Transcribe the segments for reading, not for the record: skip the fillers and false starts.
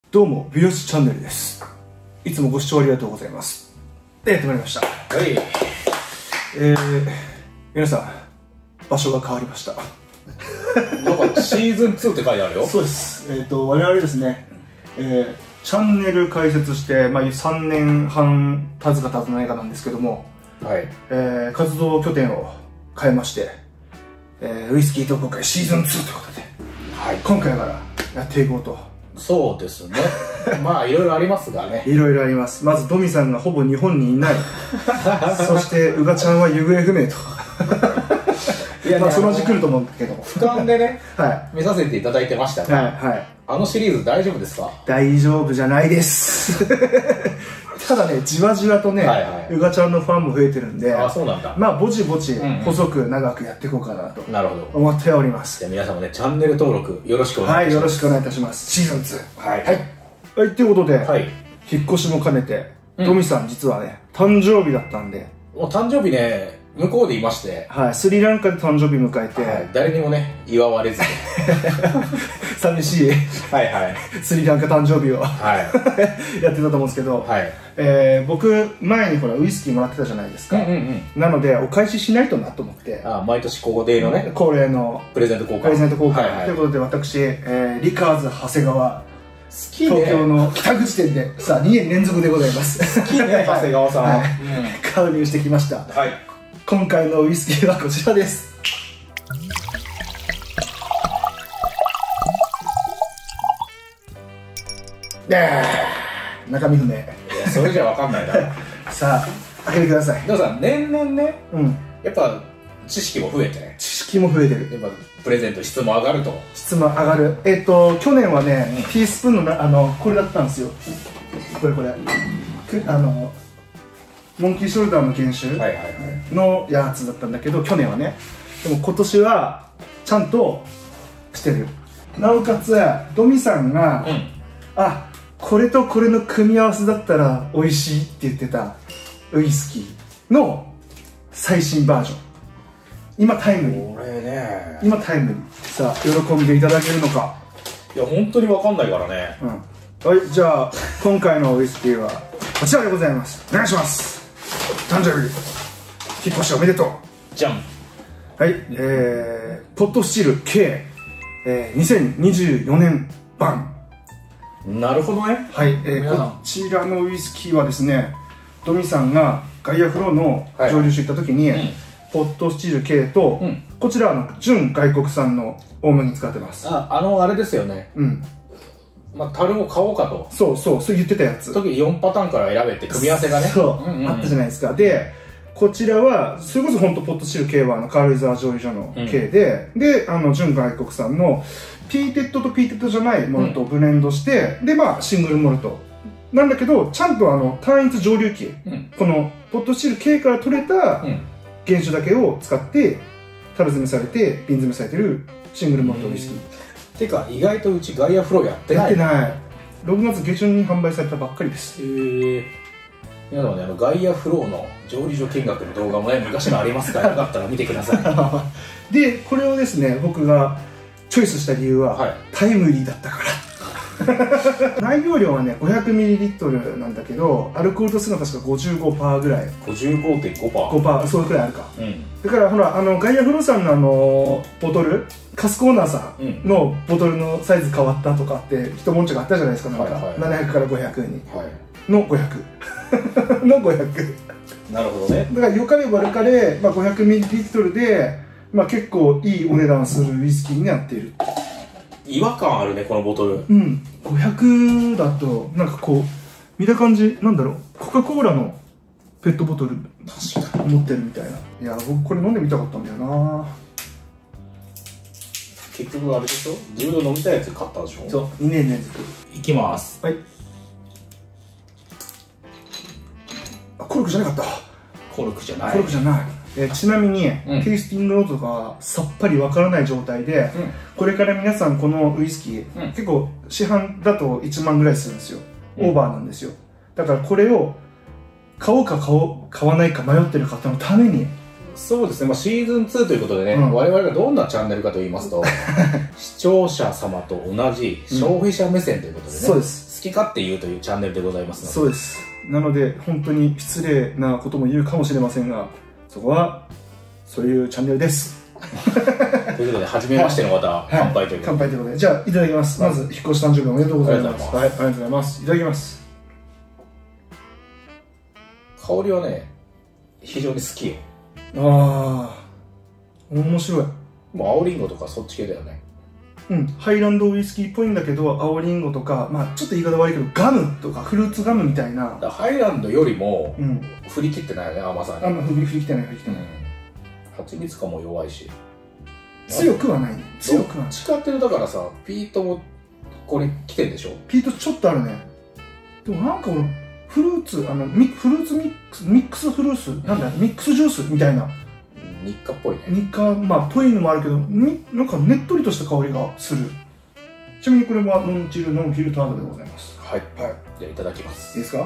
どうも、美容師チャンネルです。いつもご視聴ありがとうございます。で、やってまいりました。 はい。 皆さん、場所が変わりました。 なんかシーズン2って書いてあるよ。 そうです。我々ですね、チャンネル開設して、3年半経つか経たないかなんですけども、 はい。 活動拠点を変えまして、ウイスキー同好会シーズン2ということで、 はい。 今回からやっていこうと。 そうですね。まあ、いろいろありますがね。 いろいろあります。まず、ドミさんがほぼ日本にいない。そして、うがちゃんは行方不明と。いや、そのうち来ると思うんだけど。 俯瞰でね、 はい。 見させていただいてましたが、 はい。 あのシリーズ大丈夫ですか？ 大丈夫じゃないです。ただね、じわじわとね、うがちゃんのファンも増えてるんで、 あ、そうなんだ。 まあ、ぼちぼち、細く長くやっていこうかなと。 なるほど。 思っております。 じゃあ皆さんもね、チャンネル登録よろしくお願いします。 はい、よろしくお願いいたします。シーズン2。 はい。 はい、ということで、 はい。 引っ越しも兼ねて、ドミさん実はね、誕生日だったんで。 もう誕生日ね、向こうでいまして。 はい、スリランカで誕生日迎えて。 誰にもね、祝われずに。 寂しい。 はいはい。 スリランカ誕生日を。 はい。 やってたと思うんですけど。 はい。 僕、前にほら、ウイスキーもらってたじゃないですか。なので、お返ししないとなと思って。 毎年ここでのね。 恒例の。 プレゼント交換。 プレゼント交換。ということで、私、リカーズ長谷川。東京の北口店でさあ2年連続でございます。 好きね、長谷川さん。はい、 購入してきました。はい。今回のウイスキーはこちらです。中身不明。いや、 それじゃわかんないな。 さあ、開けてください。 でもさ、年々ね、やっぱ知識も増えてね。 知識も増えてる。 やっぱプレゼント質も上がると。 質も上がる。去年はね、ティースプーンのこれだったんですよ。これ。モンキーショルダーの研修のやつだったんだけど、去年はね。でも今年はちゃんとしてる。なおかつドミさんが、これとこれの組み合わせだったら美味しいって言ってたウイスキーの最新バージョン。今タイムリー。 これね、 今タイムリー。さあ、喜んでいただけるのか。 いや、本当にわかんないからね。 はい、じゃあ今回のウイスキーはこちらでございます。お願いします。誕生日引っ越しおめでとう。 じゃん。 はい、ポットスチール K、2024年版。 なるほどね。 はい、こちらのウイスキーはですね、ドミさんがガイアフローの蒸留所行った時に、ポットスチール K と、こちらは純外国産の大麦使ってます。 あれですよね。樽も買おうかと。 そう言ってたやつ。 時に4パターンから選べって組み合わせがね。 あったじゃないですか。で、こちらは、それこそ本当ポットスチール K はカールイザー蒸留所の K で、純外国産のピーテッドとピーテッドじゃないものとブレンドして、で、シングルモルト。なんだけど、ちゃんと単一蒸留機、このポットスチール K から取れた原酒だけを使って、樽詰めされて、瓶詰めされてるシングルモルトウイスキー。 てか、意外とうちガイアフローやってない。 やってない。6月下旬に販売されたばっかりです。 皆様ね、ガイアフローの蒸留所見学の動画もね、昔のありますから、よかったら見てください。で、これをですね、僕がチョイスした理由は、タイムリーだったから。内容量はね、500ml なんだけど、アルコール度数が確か 55% ぐらい。 55.5%。 そうくらいあるか。だからほら、ガイアフローさんのボトル、カスコーナーさんのボトルのサイズ変わったとかって一文字があったじゃないですか。なんか700から500にの500の500。 なるほどね。 だから良かれ悪かれ 500ml で結構いいお値段するウイスキーになっている。 違和感あるね、このボトル。 500だとなんかこう見た感じ、なんだろう、コカ・コーラのペットボトル持ってるみたいな。いや、僕これ飲んでみたかったんだよな。 結局あれでしょ、ずっと飲みたいやつ買ったでしょ。 そう、2年連続。 いきます。 はい。コルクじゃなかった。 コルクじゃない。 コルクじゃない。ちなみに、テイスティングノートとかさっぱりわからない状態で、これから皆さんこのウイスキー、結構市販だと1万ぐらいするんですよ。オーバーなんですよ。だからこれを買おうか買わないか迷ってる方のために。 そうですね、シーズン2ということでね、我々がどんなチャンネルかと言いますと、視聴者様と同じ消費者目線ということでね、 き勝手言うというチャンネルでございますので。 そうです。なので、本当に失礼なことも言うかもしれませんが、そこは、そういうチャンネルです。 ということで、初めましての方、乾杯ということで。 乾杯ということで。じゃあ、いただきます。まず、引っ越し誕生日おめでとうございます。はい、ありがとうございます。いただきます。 香りはね、非常に好きよ。 ああ、面白い。 もう青りんごとかそっち系だよね。 うん、ハイランドウイスキーっぽいんだけど、青りんごとか、まあちょっと言い方悪いけど、ガムとかフルーツガムみたいな。 ハイランドよりも、 うん、 振り切ってないよね、甘さに。 あんま振り切ってない、振り切ってない。 蜂蜜感も弱いし。 強くはないね。強くはない。 使ってるだからさ、ピートもこれ来てんでしょ。 ピートちょっとあるね。でもなんか俺、フルーツ、フルーツミックスフルーツ、なんだ、ミックスジュースみたいな。 日課っぽいね。 日課、まあ、ぽいのもあるけど、なんかねっとりとした香りがする。ちなみにこれはノンチルノンフィルタードでございます。 はい。はい。じゃあいただきます。 いいですか？はい。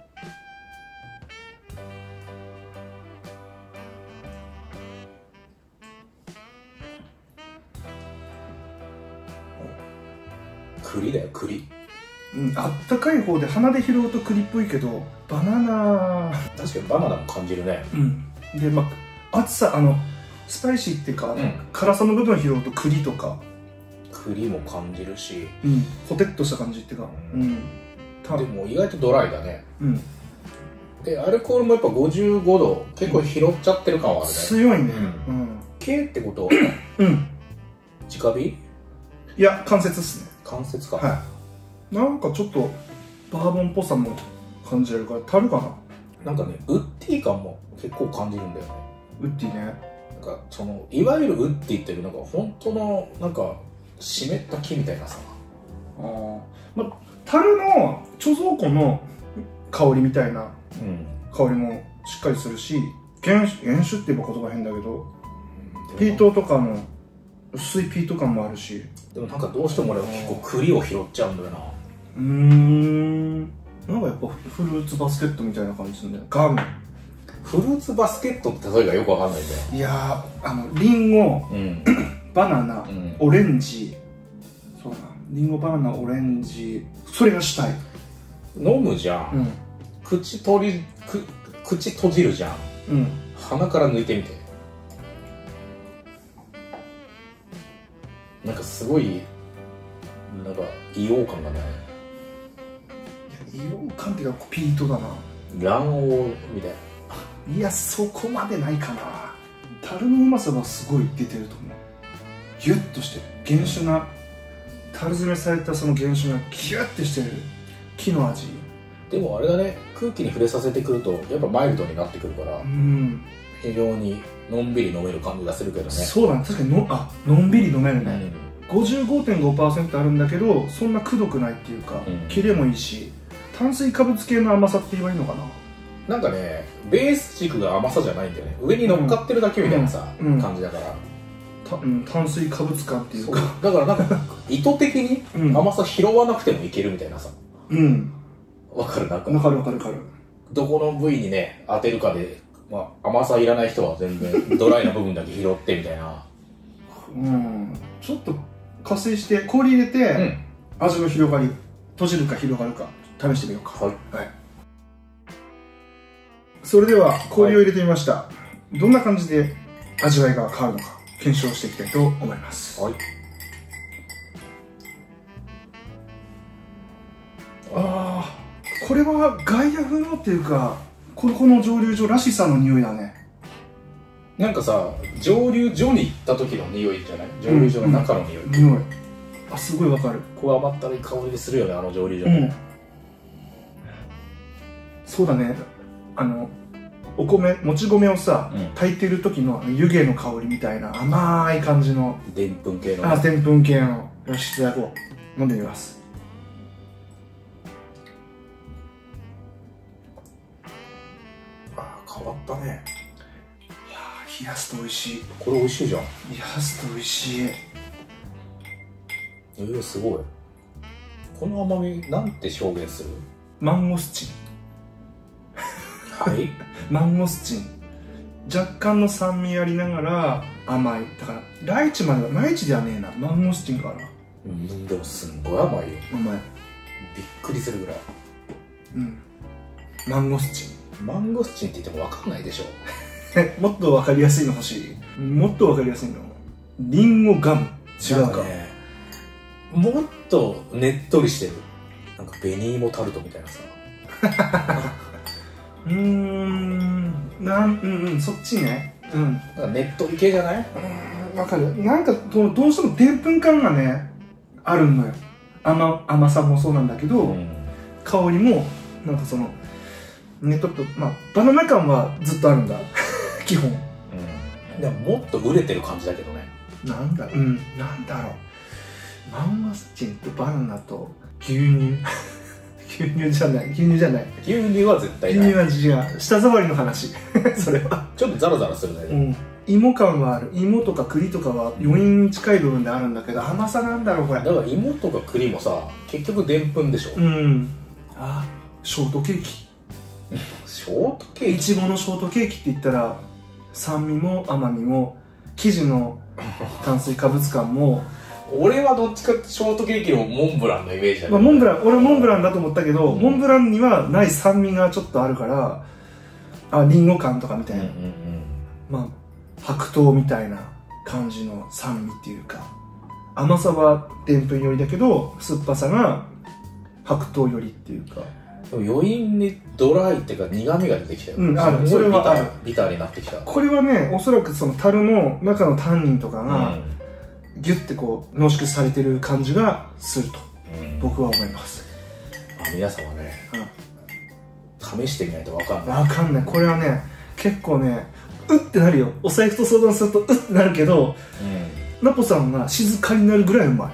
栗だよ、栗。 うん、あったかい方で鼻で拾うと栗っぽいけど、バナナ。 確かにバナナも感じるね。 うん。で、まあ、熱さ、スパイシーっていうか、 うん、 辛さの部分を拾うと栗とか。 栗も感じるし、 うん、ポテッとした感じっていうか、うん、 でも意外とドライだね。 うん。 で、アルコールもやっぱ55度、結構拾っちゃってる感はあるね。 強いね。うん。 K ってことうん。 直火？ いや、関節っすね。 関節か。 はい。なんかちょっと、バーボンっぽさも感じられるから、樽かな。 なんかね、ウッディ感も結構感じるんだよね。 ウッディね。 なんか、いわゆるウッディっていう、なんか、本当の、なんか、湿った木みたいなさ。 ああ。まあ、樽の貯蔵庫の香りみたいな香りもしっかりするし、原酒って言えば言葉変だけど、ピートとかの薄いピート感もあるし。 でもなんかどうしても俺は結構栗を拾っちゃうんだよな。 なんかやっぱフルーツバスケットみたいな感じするんだよ。ガム。 フルーツバスケットって例えがよくわかんないんだよ。 いやー、リンゴ、バナナ、オレンジ。そうだな。リンゴ、バナナ、オレンジ。それが主体。 飲むじゃん。口閉じるじゃん。鼻から抜いてみて。なんかすごい、なんか硫黄感がない。 硫黄感っていうかピートだな。 卵黄みたいな。 いや、そこまでないかな。樽のうまさはすごい出てると思う。ギュッとしてる。原酒な、樽詰めされたその原酒がギュッてしてる木の味。 でもあれだね、空気に触れさせてくるとやっぱマイルドになってくるから、非常にのんびり飲める感じがするけどね。 そうだね、確かにのんびり飲めるね。55.5% あるんだけど、そんなくどくないっていうか、キレもいいし、炭水化物系の甘さって言えばいいのかな。 なんかね、ベース軸が甘さじゃないんだよね。上に乗っかってるだけみたいなさ、感じだから。 炭水化物感っていうか。 だからなんか、意図的に甘さ拾わなくてもいけるみたいなさ。わかる、なんか。 わかるわかるわかる。 どこの部位にね、当てるかで、まあ、甘さいらない人は全然ドライな部分だけ拾ってみたいな。 ちょっと加水して氷入れて、味の広がり、閉じるか広がるか試してみようか。はい。それでは氷を入れてみました。どんな感じで味わいが変わるのか検証していきたいと思います。はい。これはガイア風のっていうか、この蒸留所らしさの匂いだね。 なんかさ、蒸留所に行った時の匂いじゃない？蒸留所の中の匂い。匂い。 すごいわかる。 こう甘ったるい香りするよね、あの蒸留所ね。 そうだね。もち米をさ、炊いてる時の湯気の香りみたいな甘い感じの。 でんぷん系の。 でんぷん系の。よし、いただこう。飲んでみます。 変わったね。いやー、冷やすと美味しい。 これ美味しいじゃん。 冷やすと美味しい。 すごい。この甘みなんて表現する？ マンゴスチン。 はい。 マンゴスチン。若干の酸味ありながら甘い。だからライチではねえな。マンゴスチンかな。 でもすんごい甘いよ。 甘い。 びっくりするぐらい。 うん。マンゴスチマンゴスチンって言っても分かんないでしょ。 もっと分かりやすいの欲しい。もっと分かりやすいの。リンゴガム。違うか。 ね、もっとねっとりしてる。なんか紅芋タルトみたいなさ。 そっちね。うん。 なんかねっとり系じゃない？ わかる。なんかどうしてもでんぷん感がね、あるのよ。甘さもそうなんだけど、香りも、なんかその、ねっとっと、まあ、バナナ感はずっとあるんだ。基本。 でももっと熟れてる感じだけどね。 なんだろう。マンゴスチンとバナナと牛乳。牛乳じゃない。 牛乳は絶対ない。 牛乳は違う。舌触りの話。それは。 ちょっとザラザラするね。 芋感はある。芋とか栗とかは余韻に近い部分であるんだけど、甘さなんだろう、これ。 だから芋とか栗もさ、結局でんぷんでしょ。 ショートケーキ。 ショートケーキ？ いちごのショートケーキって言ったら、酸味も甘みも、生地の炭水化物感も、 俺はどっちかってショートケーキのモンブランのイメージだけど、 モンブラン、俺モンブランだと思ったけど、モンブランにはない酸味がちょっとあるから、リンゴ感とかみたいな、まあ白桃みたいな感じの酸味っていうか、甘さはでんぷん寄りだけど酸っぱさが白桃寄りっていうか、 でも余韻にドライっていうか苦味が出てきたよ。 それはある。 ビターになってきた。 これはね、おそらくその樽の中のタンニンとかが、ギュッてこう濃縮されてる感じがすると、僕は思います。 皆さんはね、試してみないと分かんない。 分かんない。これはね、結構ね、うってなるよ。お財布と相談するとうってなるけど、ナポさんが静かになるぐらいうまい。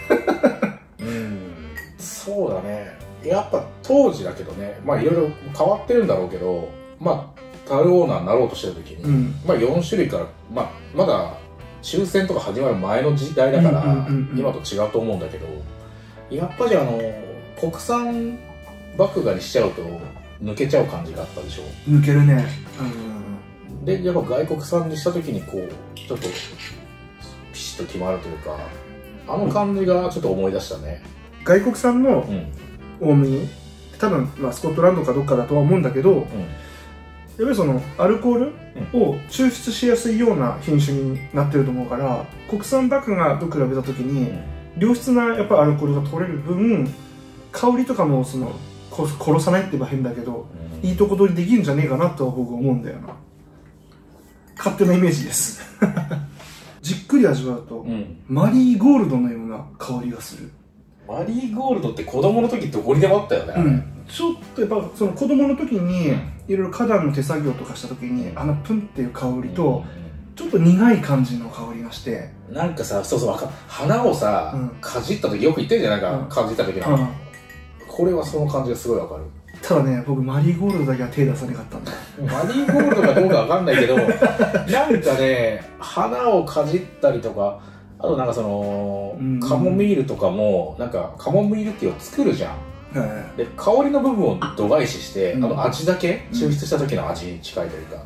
そうだね。やっぱ当時だけどね、まあいろいろ変わってるんだろうけど、まあ樽オーナーになろうとしてる時に、まあ4種類から、まあまだ終戦とか始まる前の時代だから今と違うと思うんだけど、やっぱり国産麦芽にしちゃうと抜けちゃう感じがあったでしょ。 抜けるね。 でやっぱ外国産にした時にこうちょっとピシッと決まるというか、あの感じがちょっと思い出したね。 外国産の大麦、多分、まあ、スコットランドかどっかだとは思うんだけど、やっぱりそのアルコールを抽出しやすいような品種になってると思うから、国産麦芽と比べた時に良質なやっぱアルコールが取れる分、香りとかもその殺さないって言えば変だけど、いいとこ取りできるんじゃねえかなとは僕は思うんだよな。勝手なイメージです。じっくり味わうと、マリーゴールドのような香りがする。 マリーゴールドって子供の時どこにでもあったよね。 ちょっとやっぱその子供の時にいろいろ花壇の手作業とかした時に、プンっていう香りとちょっと苦い感じの香りがして、 なんかさ、花をさ、かじった時よく言ってるじゃん、なんかかじった時の、これはその感じがすごいわかる。 ただね、僕マリーゴールドだけは手出さなかったんだ。 マリーゴールドかどうかわかんないけどなんかね、花をかじったりとか、あとなんかそのカモミールとかもなんかカモミールティーを作るじゃん。で香りの部分を度外視して、味だけ抽出した時の味に近いというか。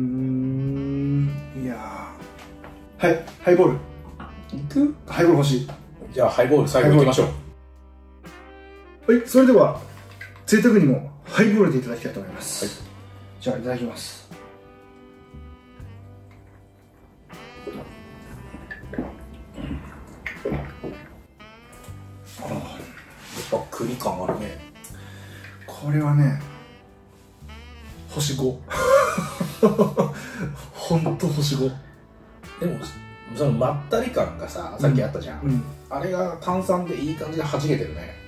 いやー、はい、ハイボールいく？ハイボール欲しい。 じゃあハイボール最後いきましょう。はい、それでは贅沢にもハイボールでいただきたいと思います。じゃあいただきます。 やっぱ栗感あるね。 これはね、星5。ほんと星5。 でもそのまったり感がさ、さっきあったじゃん、あれが炭酸でいい感じで弾けてるね。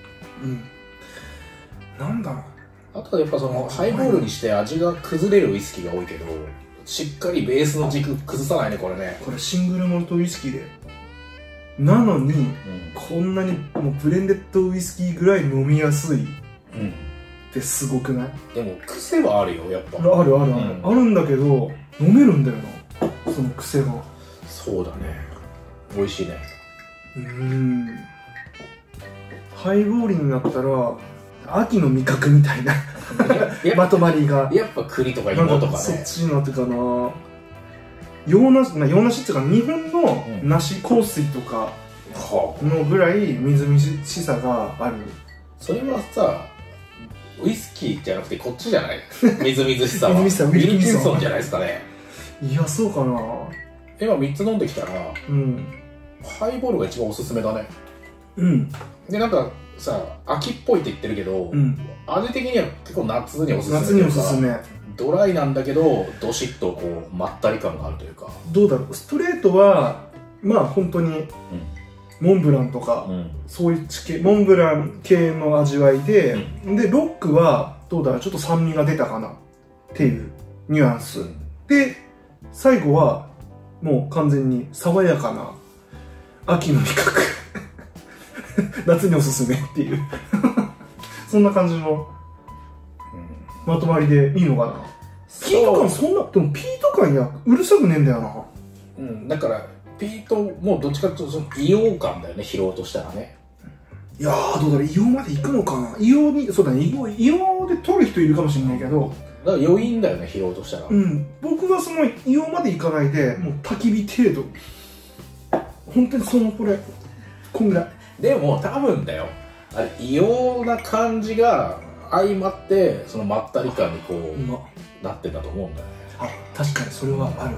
なんだろう、 あとはやっぱそのハイボールにして味が崩れるウイスキーが多いけど、しっかりベースの軸崩さないね、これね。 これシングルモルトウイスキーでなのに、こんなにもうブレンデッドウイスキーぐらい飲みやすいってすごくない？ でも癖はあるよ、やっぱ。 ある、あるんだけど飲めるんだよな、その癖が。そうだね、美味しいね。 ハイボールになったら秋の味覚みたいなまとまりが、 やっぱ栗とか芋とかね、 そっちになってかな。洋梨っていうか、日本の梨香水とかのぐらいみずみずしさがあるそれはさ、ウイスキーじゃなくてこっちじゃないみずみずしさは。 みずみずしさ、 ウィルキンソンじゃないですかね。 いや、そうかな。 今3つ飲んできたら、 うん。 ハイボールが一番おすすめだね。 うん。 で、なんかさ、秋っぽいって言ってるけど、 うん、 味的には結構夏におすすめ。 夏におすすめ。 ドライなんだけど、どしっとこう、まったり感があるというか。 どうだろう、ストレートは、まあ本当に、モンブランとか、そういう系、モンブラン系の味わいで、で、ロックは、どうだろう、ちょっと酸味が出たかなっていうニュアンス。で、最後は、もう完全に爽やかな、秋の味覚。夏におすすめっていう。そんな感じの、まとまりでいいのかな。ピート感そんな、でもピート感やうるさくねえんだよな。 うん、だから、ピートもどっちかというとその硫黄感だよね、疲労としたらね。 いやー、どうだろう、硫黄まで行くのかな。硫黄に、そうだね、硫黄で取る人いるかもしれないけど。 だから余韻だよね、疲労としたら。 うん。僕はその硫黄まで行かないで、もう焚き火程度。本当にその、こんぐらい。でも多分だよ。あれ、異様な感じが相まって、そのまったり感にこう、なってんだと思うんだよね。 あ、確かにそれはある。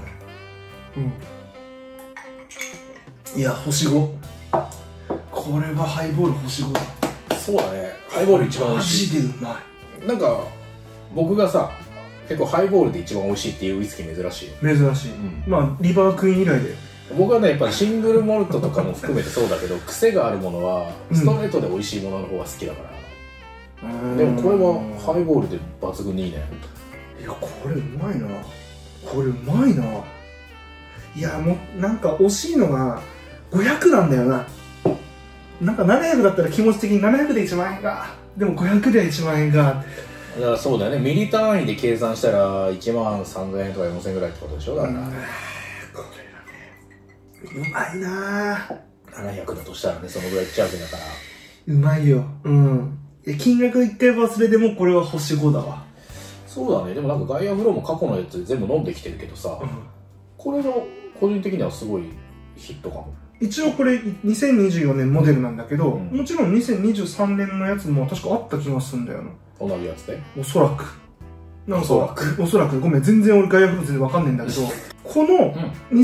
うん。いや、星5。これはハイボール星5だ。 そうだね。ハイボール一番美味しい。 マジでうまい。 なんか、僕がさ、結構ハイボールで一番美味しいっていうウイスキー珍しい。 珍しい。まあ、リバークイーン以来で。 僕はね、やっぱりシングルモルトとかも含めてそうだけど、癖があるものは、ストレートで美味しいものの方が好きだから。でもこれはハイボールで抜群にいいね。 いや、これうまいな。これうまいな。いや、もう、なんか惜しいのが、500なんだよな。なんか700だったら気持ち的に700で1万円か。でも500で1万円か。 いや、そうだよね。ミリ単位で計算したら1万3000円とか4000円ぐらいってことでしょ。だから。 これがね、うまいなぁ。 700だとしたらね、そのぐらいいっちゃうわけだから。 うまいよ。うん。金額一回忘れてもこれは星5だわ。 そうだね。でもなんかガイアフローも過去のやつ全部飲んできてるけどさ、これが個人的にはすごいヒットかも。一応これ2024年モデルなんだけど、もちろん2023年のやつも確かあった気がするんだよな。 同じやつでおそらく。なんか、おそらく。ごめん、全然俺ガイアフロー全然わかんないんだけど、この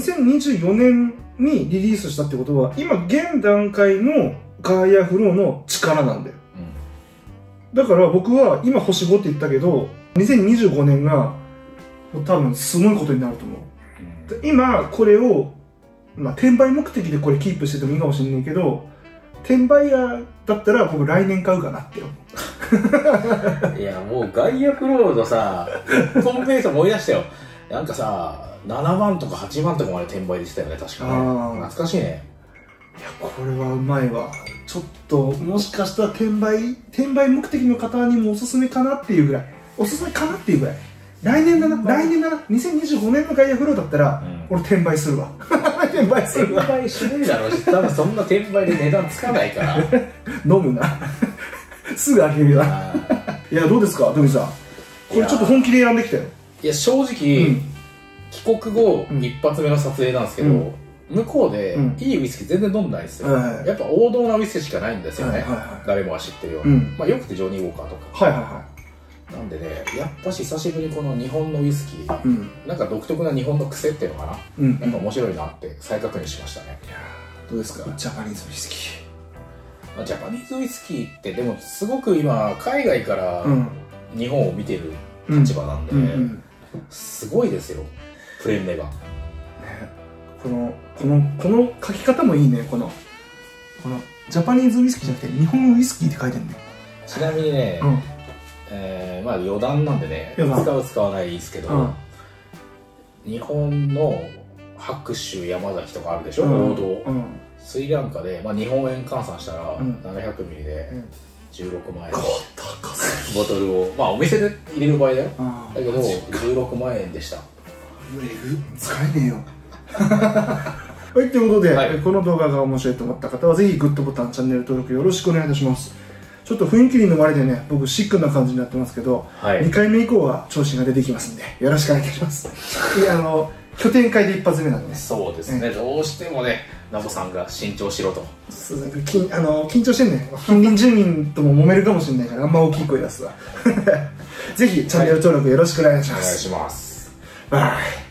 2024年にリリースしたってことは、今現段階のガイアフローの力なんだよ。だから僕は今星5って言ったけど、2025年が多分すごいことになると思う。今これを、まあ転売目的でこれキープしててもいいかもしれないけど、転売屋だったら僕来年買うかなって思う。いやもうガイアフロードさ、ホームページ思い出したよ。なんかさ、7万とか8万とかまで転売でしたよね、確かね。懐かしいね。 いや、これはうまいわ。ちょっと、もしかしたら転売目的の方にもおすすめかなっていうぐらい。おすすめかなっていうぐらい。来年だな、2025年のガイアフローだったら、俺転売するわ。転売するわ。 転売しねえだろうし、多分そんな転売で値段つかないから。 飲むな。すぐ開けるよ。いや、どうですか、トミさん。これちょっと本気で選んできたよ。 いや、正直、帰国後、一発目の撮影なんですけど、向こうでいいウイスキー全然飲んでないですよ。やっぱ王道なウイスキーしかないんですよね。誰もが知ってるように。まあよくてジョニー・ウォーカーとか。なんでね、やっぱし久しぶりにこの日本のウイスキー、なんか独特な日本の癖っていうのかな。なんか面白いなって再確認しましたね。 どうですか、ジャパニーズウイスキー。ジャパニーズウイスキーってでもすごく今海外から日本を見てる立場なんで、すごいですよ、プレンネが。 この書き方もいいね。このジャパニーズウイスキーじゃなくて日本ウイスキーって書いてるね。 ちなみにね、まあ余談なんでね、使う使わないいいですけど、日本の白州山崎とかあるでしょ、王道。スリランカで、まあ日本円換算したら700ミリで16万円のボトルを、まあお店で入れる場合だよ。だけど16万円でした。 使えねえよ。はい、ということで、この動画が面白いと思った方はぜひグッドボタン、チャンネル登録よろしくお願いいたします。ちょっと雰囲気に飲まれてね、僕シックな感じになってますけど、2回目以降は調子が出てきますんで、よろしくお願いいたします。拠点会で一発目なんで。 そうですね、どうしてもね、 ナボさんが慎重しろと。 緊張してんね。近隣住民とも揉めるかもしれないから、あんま大きい声出すわ。ぜひチャンネル登録よろしくお願いします。 お願いします。 バイ。